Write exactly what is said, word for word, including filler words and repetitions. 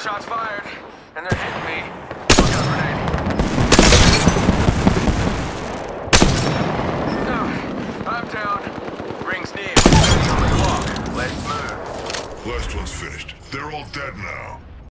Shots fired, and they're hitting me. Look out, grenade. No, I'm down. Ring's near. On the clock. Let's move. Last one's finished. They're all dead now.